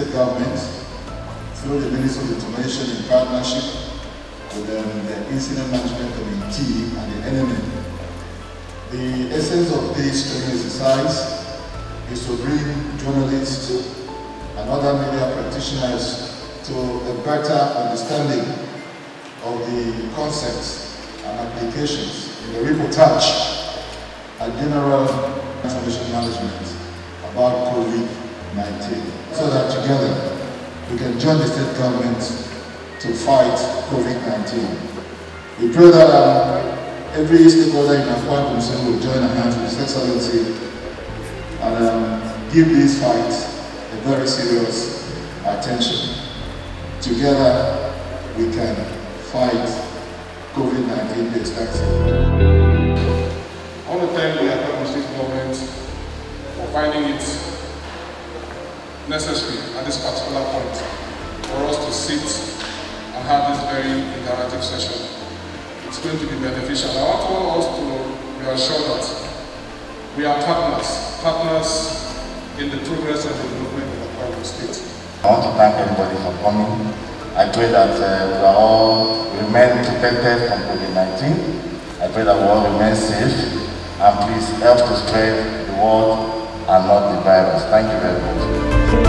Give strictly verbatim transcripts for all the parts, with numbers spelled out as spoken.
state government through the Ministry of Information in partnership with um, the Incident Management Committee and the N M N. The essence of this training exercise is to bring journalists and other media practitioners to a better understanding of the concepts and applications in the reportage and general information management about COVID nineteen, so that together we can join the state government to fight COVID nineteen. We pray that um, every stakeholder in Akwa Ibom will join hands with His Excellency and um, give this fight a very serious attention. Together we can fight COVID nineteen destruction. I want to thank the Akwa Ibom State government for finding it necessary at this particular point for us to sit and have this very interactive session. It's going to be beneficial. I want us to be assured that we are partners, partners in the progress and development of Akwa Ibom State. I want to thank everybody for coming. I pray that uh, we are all remain protected from COVID nineteen. I pray that we all remain safe. And please help to spread the word and not the virus. Thank you very much.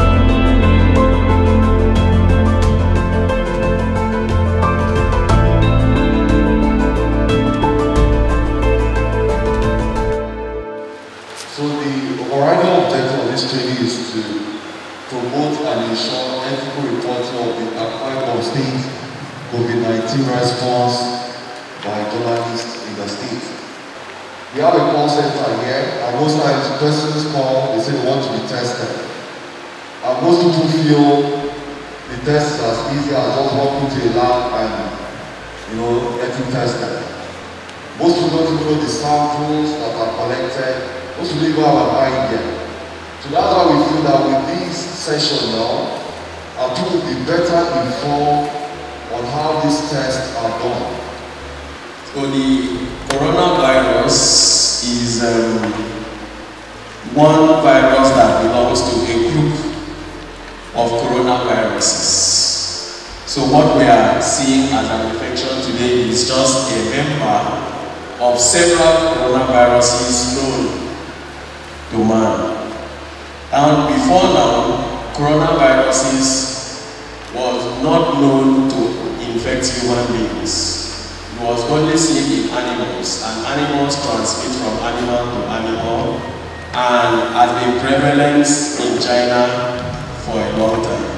So the overriding objective of this training is to promote and ensure ethical reporting of the Akwa Ibom State COVID nineteen response by journalists in the state. We have a call center here, and most times persons call, they say they want to be tested. And most people feel the test is as easy as just walking to a lab and, you know, getting tested. Most people don't even know the samples that are collected. Most people even have an idea. So that's why we feel that with this session now, our people will be better informed on how these tests are done. So the coronavirus is um, one virus that belongs to a group of coronaviruses. So what we are seeing as an infection today is just a member of several coronaviruses known to man. And before now, coronaviruses was not known to infect human beings. It was only seen in animals, and animals transmit from animal to animal, and has been prevalent in China for a long time.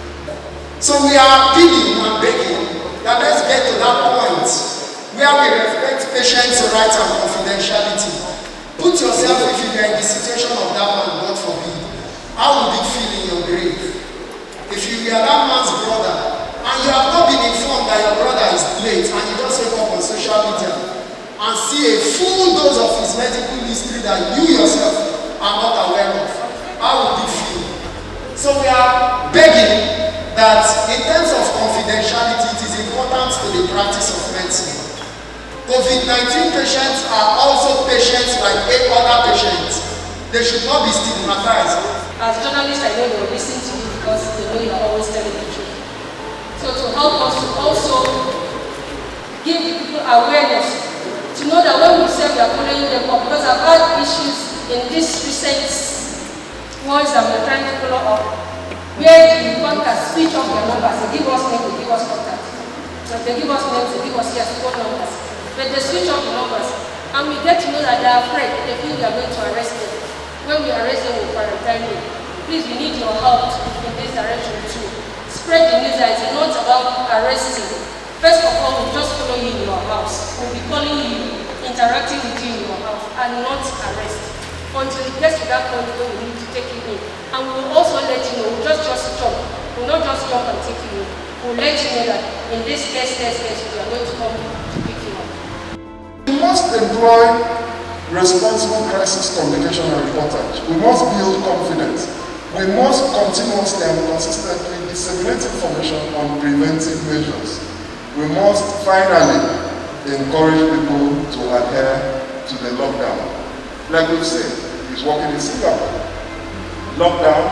So we are appealing and begging that let's get to that point where we respect patients' rights and confidentiality. Put yourself, if you are in the situation of that man, God forbid, how would you feel in your grave? If you are that man's brother, and you have not been informed that your brother is late, and you just wake up on social media and see a full dose of his medical history that you yourself are not aware of, how would you feel? So we are begging that in terms of confidentiality, it is important to the practice of medicine. COVID nineteen patients are also patients like eight other patients. They should not be stigmatized. As journalists, I know they will listen to you because they know you are always telling the truth. So to help us to also give people awareness, to know that when we say we are following them up, because I've had issues in this recent ones that we're trying to follow up, where the contact switch off their numbers, they give us names, they give us contact. So they give us names, they give us yes, phone numbers. But they switch off the numbers, and we get to know that they are afraid, they feel we are going to arrest them. When we arrest them, we quarantine them. Please, we need your help in this direction too. Spread the news that it's not about arresting. First of all, we'll just follow you in your house. We'll be calling you, interacting with you in your house, and not arrest. Until it gets to that point where we need to take you in. And we will also let you know, we'll just just jump. We'll not just jump and take you in. We'll let you know that in this case, case, case, we are going to come to pick you up. We must employ responsible crisis communication and reportage. We must build confidence. We must continuously and consistently disseminate information on preventive measures. We must finally encourage people to adhere to the lockdown. Like we've said, it's working in Singapore. Lockdown,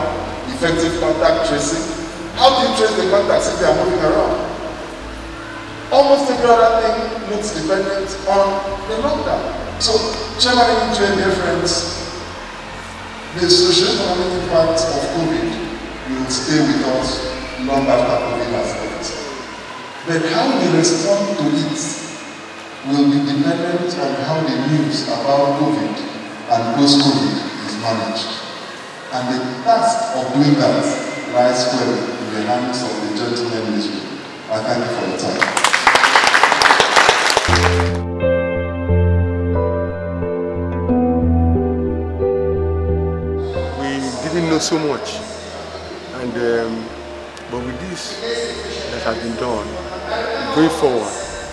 effective contact tracing. How do you trace the contacts if they are moving around? Almost every other thing looks dependent on the lockdown. So, Chairman Ije, dear friends, the socio-economic impact of COVID will stay with us long after COVID has left. But how we respond to it will be dependent on how the news about COVID and post-COVID is managed. And the task of doing that lies squarely in the hands of the gentlemen in this room. I thank you for your time. We didn't know so much, and um, but with this that has been done, going forward,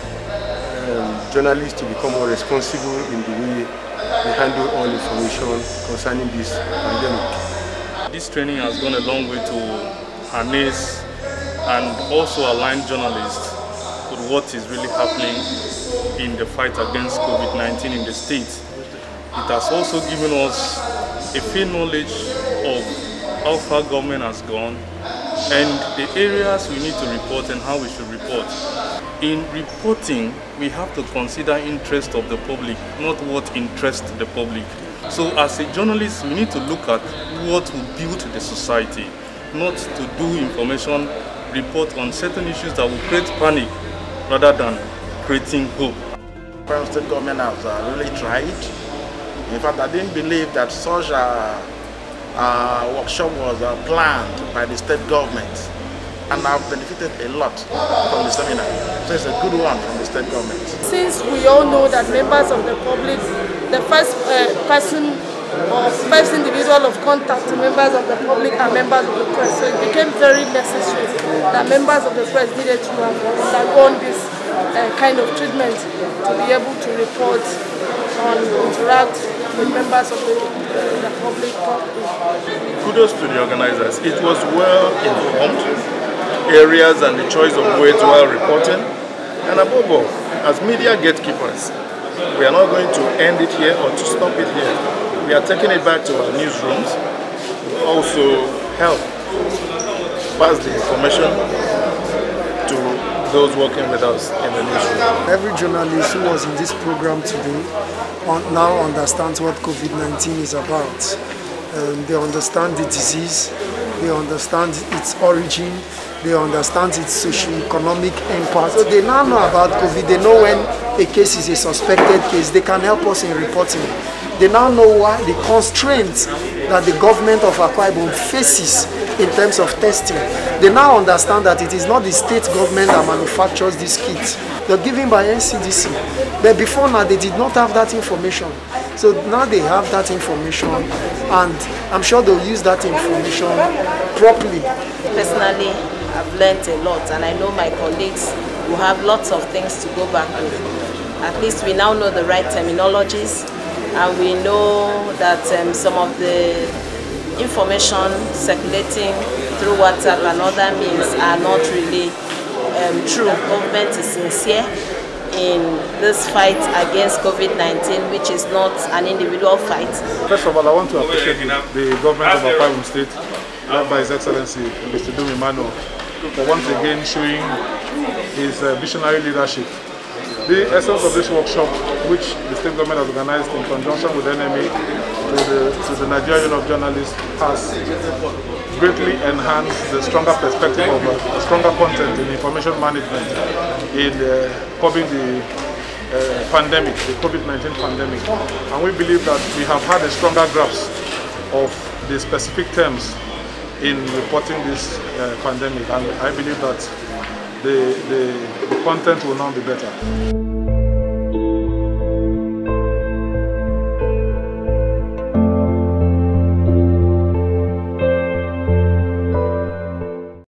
um, journalists to become more responsible in the way they handle all information concerning this pandemic. This training has gone a long way to harness and also align journalists with what is really happening in the fight against COVID nineteen in the state. It has also given us a fair knowledge of how far government has gone and the areas we need to report and how we should report. In reporting, we have to consider interest of the public, not what interests the public. So as a journalist, we need to look at what will build the society, not to do information report on certain issues that will create panic rather than creating hope. The state government has uh, really tried. In fact, I didn't believe that such a, a workshop was uh, planned by the state government. And I've benefited a lot from the seminar. So it's a good one from the state government. Since we all know that members of the public, the first uh, person or first individual of contact to members of the public are members of the press. So it became very necessary that members of the press needed to have undergone this uh, kind of treatment to be able to report and interact with members of the, uh, the public properly. Kudos to the organizers. It was well informed, areas and the choice of words while reporting. And above all, as media gatekeepers, we are not going to end it here or to stop it here. We are taking it back to our newsrooms. We also help pass the information to those working with us in the newsroom. Every journalist who was in this program today now understands what COVID nineteen is about. Um, they understand the disease, they understand its origin, they understand its socio-economic impact. So they now know about COVID, they know when a case is a suspected case, they can help us in reporting. They now know why the constraints that the government of Akwa Ibom faces in terms of testing. They now understand that it is not the state government that manufactures these kits. They're given by N C D C. But before now, they did not have that information. So now they have that information, and I'm sure they'll use that information properly. Personally, I've learned a lot, and I know my colleagues will have lots of things to go back with. At least we now know the right terminologies, and we know that um, some of the information circulating through WhatsApp and other means are not really um, true. Government is sincere in this fight against COVID nineteen, which is not an individual fight. First of all, I want to appreciate the, the government of Akwa Ibom State, led by His Excellency Mister Dum Emmanuel, for once again showing his uh, visionary leadership. The essence of this workshop, which the state government has organized in conjunction with N M A to the, to the Nigerian Union of Journalists, has greatly enhanced the stronger perspective of uh, stronger content in information management in uh, curbing the uh, pandemic, the COVID nineteen pandemic. And we believe that we have had a stronger grasp of the specific terms in reporting this uh, pandemic, and I believe that the, the, the content will now be better.